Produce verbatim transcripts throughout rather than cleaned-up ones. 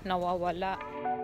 nawawala.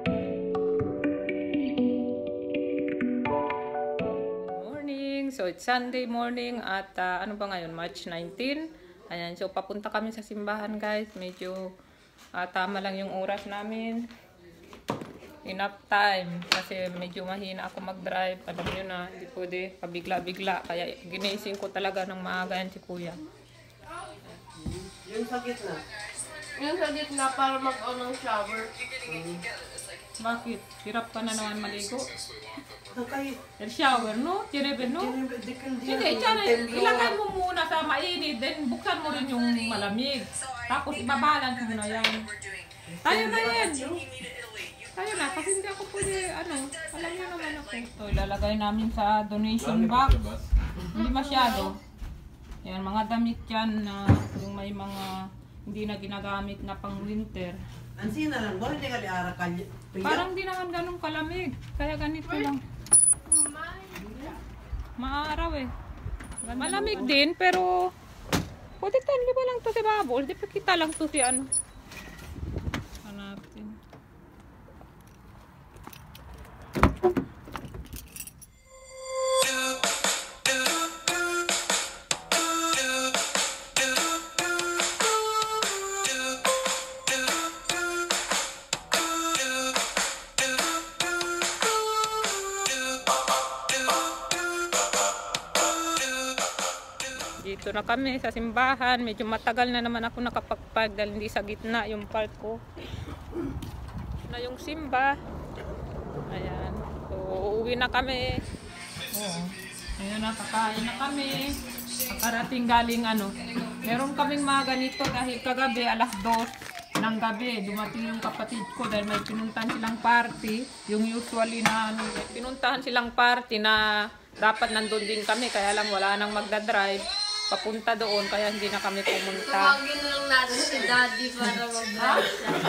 So, it's Sunday morning at uh, ano ba ngayon? March nineteenth. Ayan, so papunta kami sa simbahan, guys. Medyo uh, tama lang yung oras namin. Enough time. Kasi medyo mahina ako mag-drive. Alam nyo na, hindi pwede pabigla-bigla. Kaya ginising ko talaga ng maaga yan si Kuya. Yung sa gitna? Yung sa gitna para mag-on ng shower. Hmm. Bakit? Hirap ka na naman maligo? Okay. Shower, no? Tirebe, no? Sige, ilagay mo muna sa mainit, then buksan mo rin yung malamig. Tapos ibabalance mo na yan. Tayo na yan. Tayo na, kasi hindi ako pwede, ano, alam nyo naman ako. Ito, ilalagay namin sa donation box. Hindi masyado. Yan, mga damit yan na yung may mga hindi na ginagamit na pang winter. Ansin na lang, hindi ka liara ka. Parang di naman ganun kalamig. Kaya ganito lang. Maaraw eh. Malamig din, pero pwede tayo ba lang to si Babol? Di pa kita lang to si ano. Hanapin. Dito na kami sa simbahan. Medyo matagal na naman ako nakapagpag dahil hindi sa gitna yung part ko. Na yung simba. Ayan. So, uuwi na kami. Oo. Ayan na, kakain na kami. Nakarating galing ano. Meron kaming mga ganito dahil kagabi alas dos ng gabi. Dumating yung kapatid ko dahil may pinuntahan silang party. Yung usually na ano, pinuntahan silang party na dapat nandun din kami. Kaya lang wala nang magdadrive papunta doon, kaya hindi na kami pumunta. Tumagin lang natin si Daddy para mag-vlog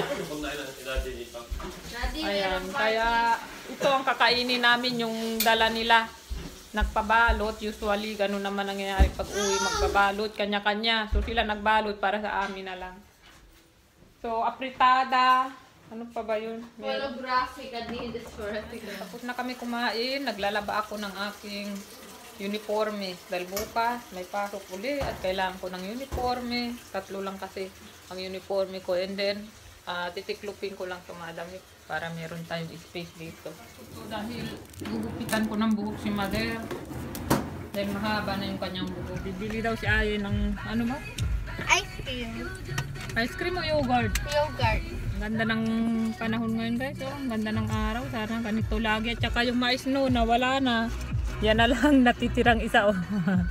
siya. Ayan, kaya ito ang kakainin namin, yung dala nila. Nagpabalot, usually ganun naman nangyayari pag uwi, magpabalot, kanya-kanya. So sila nagbalot para sa amin na lang. So, apritada, ano pa ba yun? Holographic, Adidas for a Tapos na kami kumain, naglalaba ako ng aking uniforme dahil bukas may pasok uli at kailangan ko ng uniforme. Tatlo lang kasi ang uniforme ko, and then uh, titiklupin ko lang tumadami para meron tayong space dito. So, dahil gugupitan ko ng buhok si Mother dahil mahaba na yung kanyang buhok. Bibili daw si Aye ng ano ba? ice cream. Ice cream o yogurt? Yogurt. Ang ganda ng panahon ngayon, guys. Oh, ang ganda ng araw. Sana ganito lagi. At saka yung mais no, nawala na. Yan na lang natitirang isa. Oh.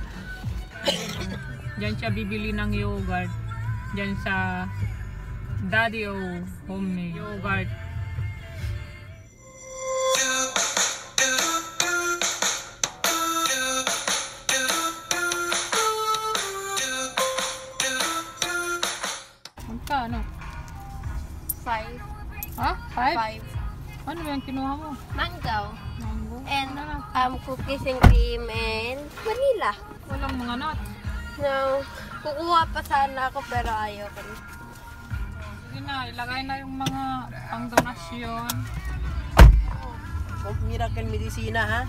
Diyan siya bibili ng yogurt. Diyan sa Daddy O Homemade Yogurt. Magkano? Five. Ha? Five? Five. Ano yan kinuha mo? Mango. Mango? And Ano na? um, cookies and cream and vanilla. Walang mga nut. No, kukuha pa sana ako pero ayaw ko na. Sige na, ilagay na yung mga pang donasyon. Oh, miracle medicina, ha?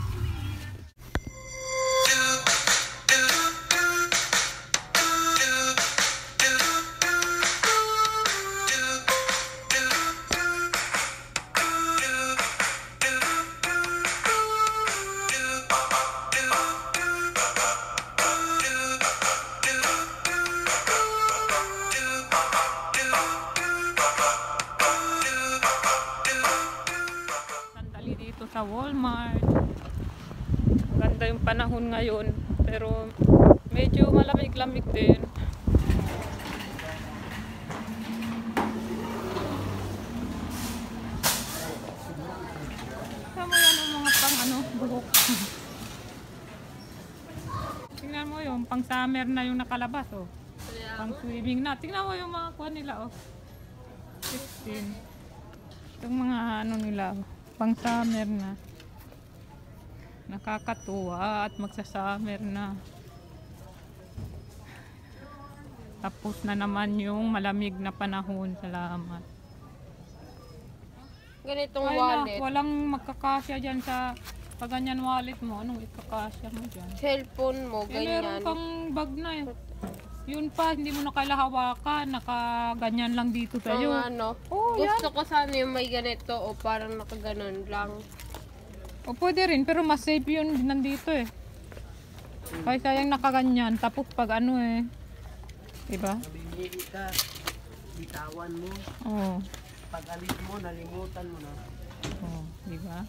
Sa Walmart. Ganda yung panahon ngayon, pero medyo malamig-lamig din. Tama yan ang mga pang ano, buhok. Tingnan mo yung pang summer na yung nakalabas, oh. Pang swimming na. Tingnan mo yung mga kuha nila, oh. sixteen. Itong mga ano nila, oh. Pang summer na. Nakakatuwa at magsa-summer na. Tapos na naman yung malamig na panahon. Salamat. ganitong Ay wallet. na, walang magkakasya dyan sa pag ganyan wallet mo. Anong ikakasya mo dyan? Cellphone mo, Eh, meron ganyan. kang bag na eh. Yun pa, hindi mo na kailangan hawakan. Nakaganyan lang dito Ang sa'yo. ano, Oh, yan. gusto ko sana yung may ganito o parang nakaganon lang. O pwede rin, pero mas safe yun nandito eh. Kaysa yung nakaganyan. Tapos pag ano eh. Diba? Mabibili ka. Bitawan mo. Oo. Pag alis mo, nalimutan mo na. Oh, diba?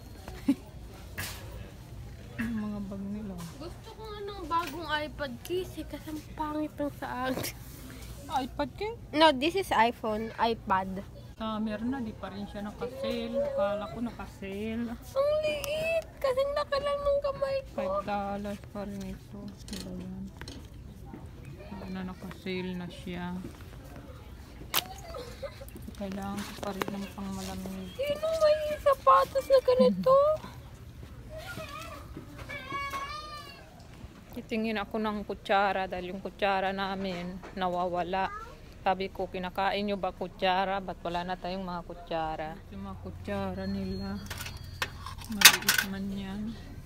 Yung mga bag nila. Gusto ko nga ng bagong iPad case eh, kasi ang pangit ng sa akin. iPad ka? No, this is iPhone, iPad. Summer na, di pa rin siya nakasale. Akala ko nakasale. Ang liit! Kasing laki lang ng kamay ko. five dollars pa rin ito. Diba yan? Ano na nakasale na siya. Kailangan ko pa rin ng pang malamig. Sino may sapatos na ganito? Titingin ako ng kutsara dahil yung kutsara namin nawawala. Sabi ko, kinakain nyo ba kutsara? Ba't wala na tayong mga kutsara? Yung mga kutsara nila. Maliit man yan.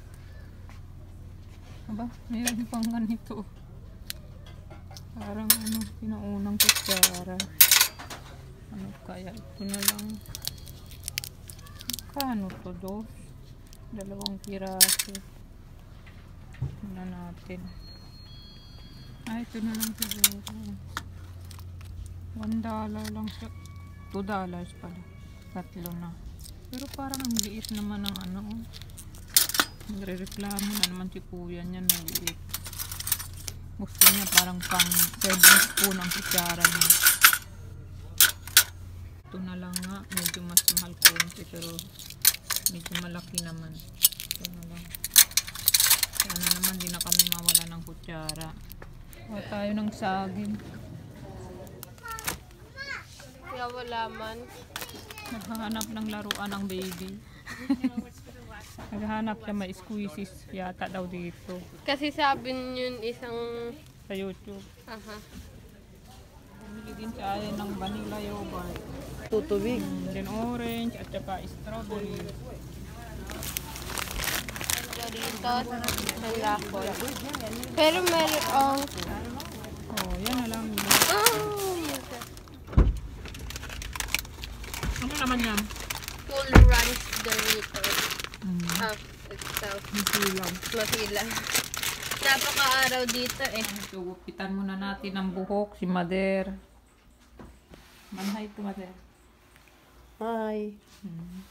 Aba, mayroon pang ganito. Parang ano, pinaunang kutsara. Ano kaya? Ito na lang. Kano to, dos? Dalawang piraso. Tignan natin. Ay, ito na lang siguro. One dollar lang siya. Two dollars pala. Tatlo na. Pero parang ang liit naman ng ano. Nagre-reklamo na naman si kuya niya na liit. Gusto niya parang pang seven spoon ang kutsara niya. Ito na lang nga. Medyo mas mahal konti pero medyo malaki naman. Ito na lang. Sana naman di na kami mawala ng kutsara. Kuha tayo ng saging. Kaya wala man. Naghahanap ng laruan ang baby. Naghahanap siya, may squeezes yata daw dito Kasi sabi yun isang... sa YouTube. Aha. Bumili din siya ayan ng vanilla yogurt. Tutubig. Mm, then orange at saka strawberry. Doritos, ng raffle. Pero meron ang... Oh, yan na lang. Oh! Ano naman yan? Cool Ranch Doritos. Mm. Ah, itself. Hindi lang. Masila. Napaka-araw dito eh. So, gupitan muna natin ang buhok si Mother. Manhay to Mother. Hi. Hmm.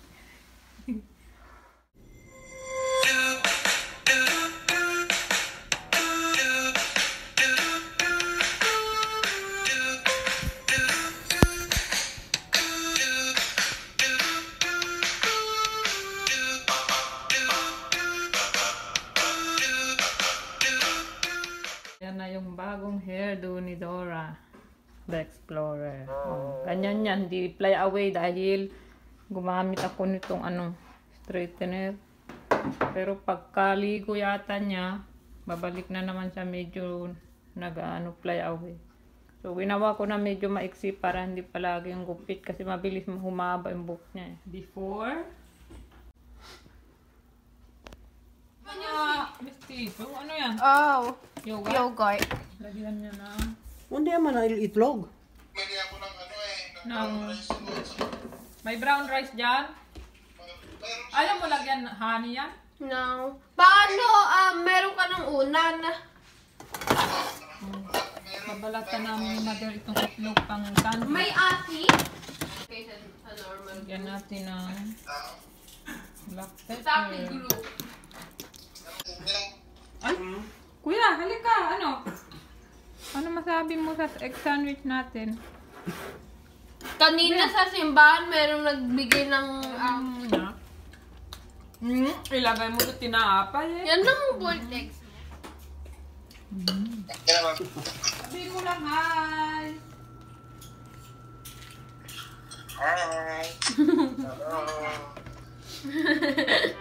Yan na yung bagong hairdo ni Dora the Explorer. Oh, ganyan yan, hindi fly away dahil gumamit ako nitong ano, straightener. Pero pagkaligo yata niya, babalik na naman siya medyo nag-ano, fly away. So, ginawa ko na medyo maiksi para hindi palagi yung gupit kasi mabilis humaba yung buhok niya. Eh. Before, ah, Misty, ano yan? Oh, Yoga? yogurt. Lagyan niya na Hindi naman ang itlog. ng... May brown rice dyan? Ayaw mo lagyan honey yan? No. Paano, ah, meron ka ng unan? Babalatan namin ni Mother itong itlog pang sandwich. May ati? Okay, sa, sa normal. Lagyan natin ng black Tapi pepper. gulo. Ay! Kuya, halika! Ano? Ano masabi mo sa egg sandwich natin? Kanina sa simbahan, merong nagbigay ng... Um, Um, hmm, ilagay mo ito tinapay eh. yan ang vortex. Sabihin mo lang, hi! Hi. Hello.